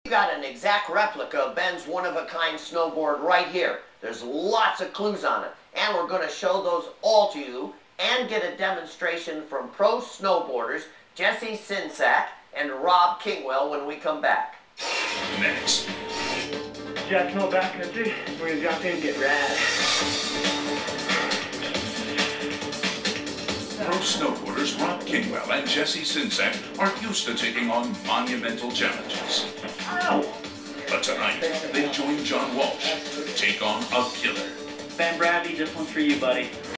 We got an exact replica of Ben's one-of-a-kind snowboard right here. There's lots of clues on it, and we're going to show those all to you and get a demonstration from pro snowboarders Jesse Sinsack and Rob Kingwell when we come back. Next. Jack, no backcountry. We're gonna drop in and get rad. Pro snowboarders Rob Kingwell and Jesse Sinsack are used to taking on monumental challenges. Ow! But tonight, they join John Walsh to take on a killer. Ben Bradley, this one's for you, buddy.